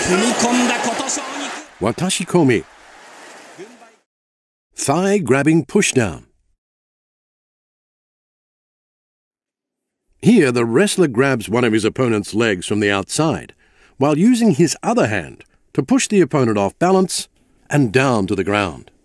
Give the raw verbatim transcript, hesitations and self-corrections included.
Watashikomi. Thigh-grabbing pushdown. Here, the wrestler grabs one of his opponent's legs from the outside, while using his other hand to push the opponent off balance and down to the ground.